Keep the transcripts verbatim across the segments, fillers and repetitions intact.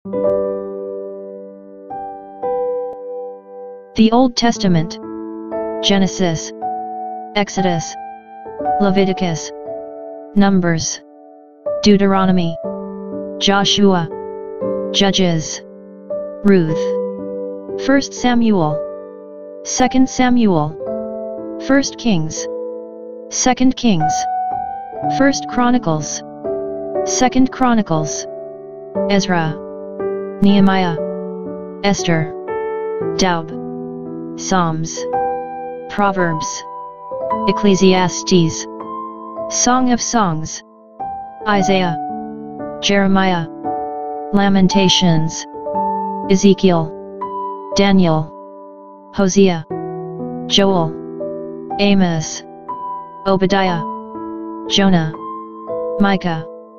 The Old Testament: Genesis, Exodus, Leviticus, Numbers, Deuteronomy, Joshua, Judges, Ruth, First Samuel, Second Samuel, First Kings, Second Kings, First Chronicles, Second Chronicles, Ezra, Nehemiah, Esther, Job, Psalms, Proverbs, Ecclesiastes, Song of Songs, Isaiah, Jeremiah, Lamentations, Ezekiel, Daniel, Hosea, Joel, Amos, Obadiah, Jonah, Micah,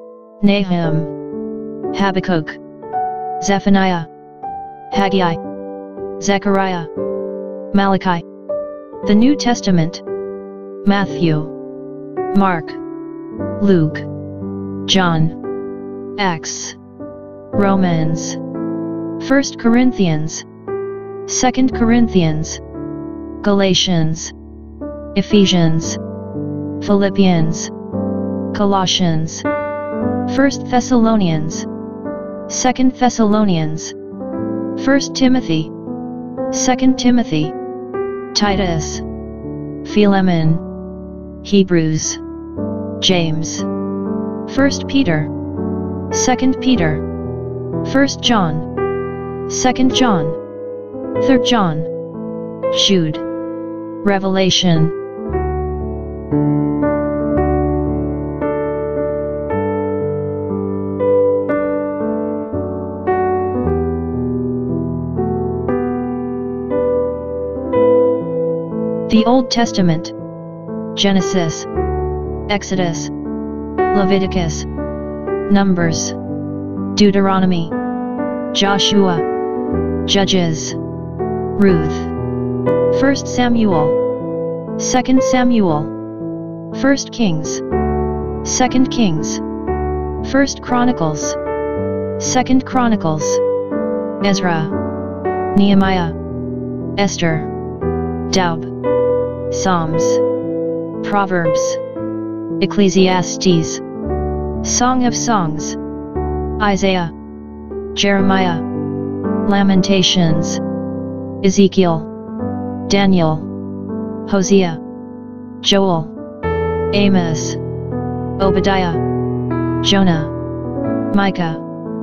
Nahum, Habakkuk, Zephaniah, Haggai, Zechariah, Malachi. The New Testament: Matthew, Mark, Luke, John, Acts, Romans, First Corinthians, Second Corinthians, Galatians, Ephesians, Philippians, Colossians, First Thessalonians, Second Thessalonians, First Timothy, Second Timothy, Titus, Philemon, Hebrews, James, First Peter, Second Peter, First John, Second John, Third John, Jude, Revelation. The Old Testament: Genesis, Exodus, Leviticus, Numbers, Deuteronomy, Joshua, Judges, Ruth, First Samuel, Second Samuel, First Kings, Second Kings, First Chronicles, Second Chronicles, Ezra, Nehemiah, Esther, Job, Psalms, Proverbs, Ecclesiastes, Song of Songs, Isaiah, Jeremiah, Lamentations, Ezekiel, Daniel, Hosea, Joel, Amos, Obadiah, Jonah, Micah,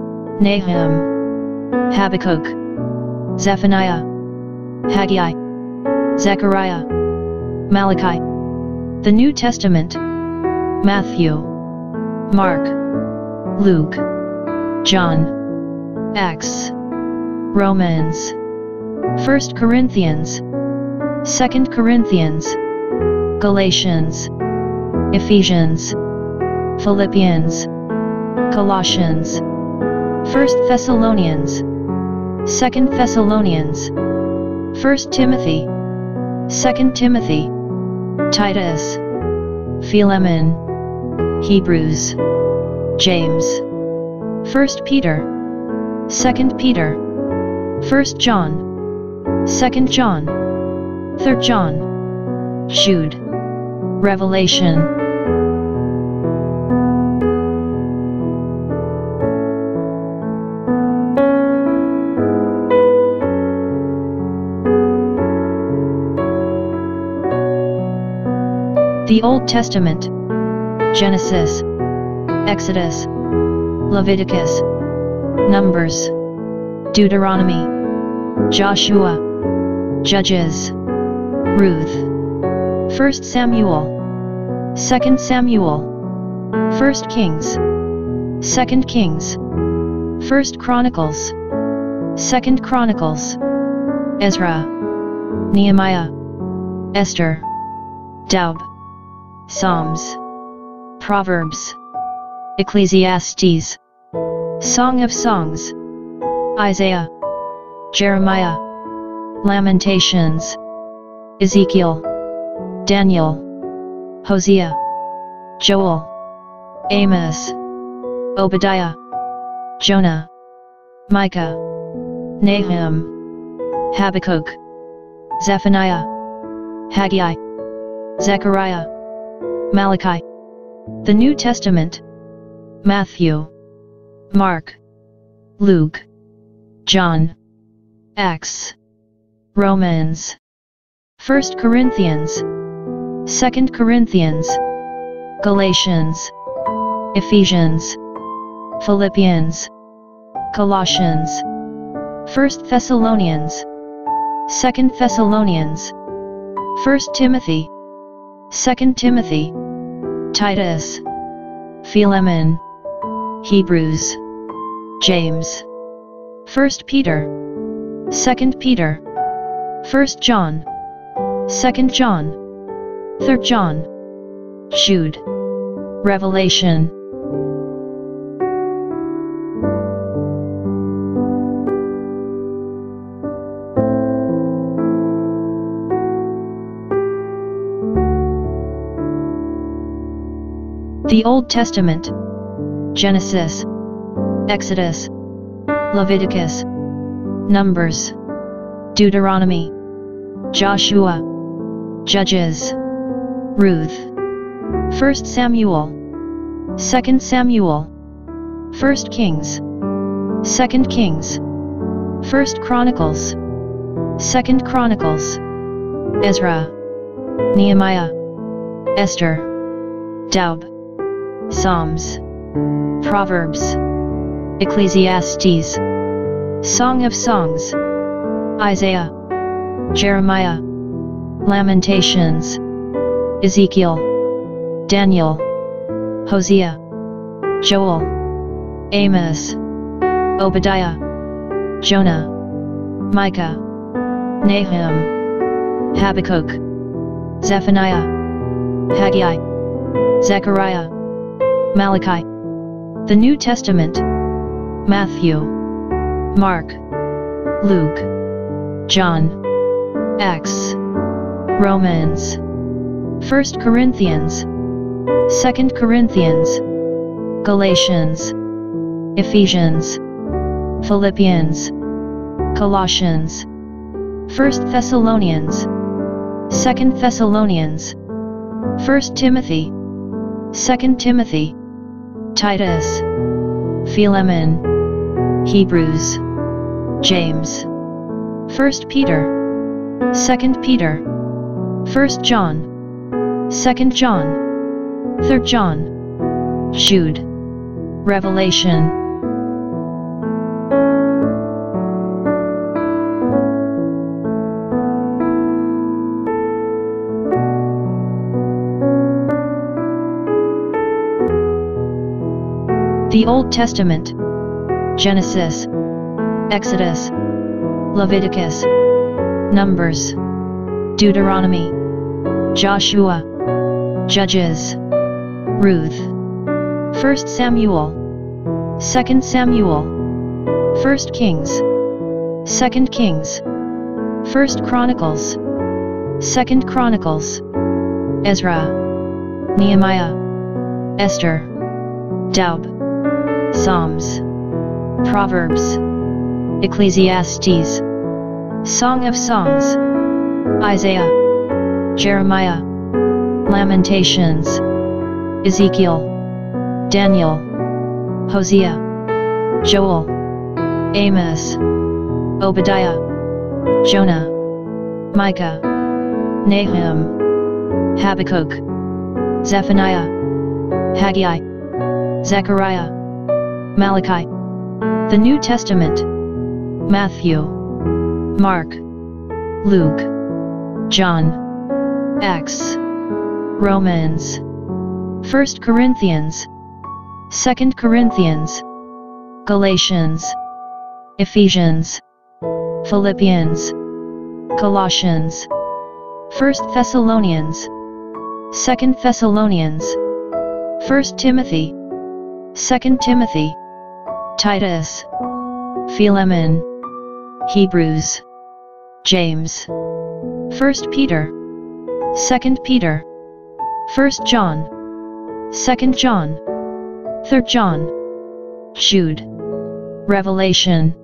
Nahum, Habakkuk, Zephaniah, Haggai, Zechariah, Malachi. The New Testament: Matthew, Mark, Luke, John, Acts, Romans, First Corinthians, Second Corinthians, Galatians, Ephesians, Philippians, Colossians, First Thessalonians, Second Thessalonians, First Timothy, Second Timothy, Titus, Philemon, Hebrews, James, First Peter, Second Peter, First John, Second John, Third John, Jude, Revelation. The Old Testament: Genesis, Exodus, Leviticus, Numbers, Deuteronomy, Joshua, Judges, Ruth, First Samuel, Second Samuel, First Kings, Second Kings, First Chronicles, Second Chronicles, Ezra, Nehemiah, Esther, Job, Psalms, Proverbs, Ecclesiastes, Song of Songs, Isaiah, Jeremiah, Lamentations, Ezekiel, Daniel, Hosea, Joel, Amos, Obadiah, Jonah, Micah, Nahum, Habakkuk, Zephaniah, Haggai, Zechariah, Malachi. The New Testament: Matthew, Mark, Luke, John, Acts, Romans, First Corinthians, Second Corinthians, Galatians, Ephesians, Philippians, Colossians, First Thessalonians, Second Thessalonians, First Timothy, Second Timothy, Titus, Philemon, Hebrews, James, First Peter, Second Peter, First John, Second John, Third John, Jude, Revelation. The Old Testament: Genesis, Exodus, Leviticus, Numbers, Deuteronomy, Joshua, Judges, Ruth, First Samuel, Second Samuel, First Kings, Second Kings, First Chronicles, Second Chronicles, Ezra, Nehemiah, Esther, Job, Psalms, Proverbs, Ecclesiastes, Song of Songs, Isaiah, Jeremiah, Lamentations, Ezekiel, Daniel, Hosea, Joel, Amos, Obadiah, Jonah, Micah, Nahum, Habakkuk, Zephaniah, Haggai, Zechariah, Malachi. The New Testament: Matthew, Mark, Luke, John, Acts, Romans, First Corinthians, Second Corinthians, Galatians, Ephesians, Philippians, Colossians, First Thessalonians, Second Thessalonians, First Timothy, Second Timothy, Titus, Philemon, Hebrews, James, First Peter, Second Peter, First John, Second John, Third John, Jude, Revelation. The Old Testament: Genesis, Exodus, Leviticus, Numbers, Deuteronomy, Joshua, Judges, Ruth, First Samuel, Second Samuel, First Kings, Second Kings, First Chronicles, Second Chronicles, Ezra, Nehemiah, Esther, Job, Psalms, Proverbs, Ecclesiastes, Song of Songs, Isaiah, Jeremiah, Lamentations, Ezekiel, Daniel, Hosea, Joel, Amos, Obadiah, Jonah, Micah, Nahum, Habakkuk, Zephaniah, Haggai, Zechariah, Malachi. The New Testament: Matthew, Mark, Luke, John, Acts, Romans, First Corinthians, Second Corinthians, Galatians, Ephesians, Philippians, Colossians, First Thessalonians, Second Thessalonians, First Timothy, Second Timothy, Titus, Philemon, Hebrews, James, First Peter, Second Peter, First John, Second John, Third John, Jude, Revelation.